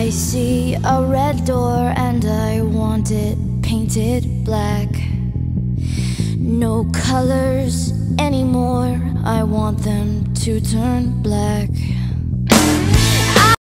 I see a red door and I want it painted black. No colors anymore, I want them to turn black.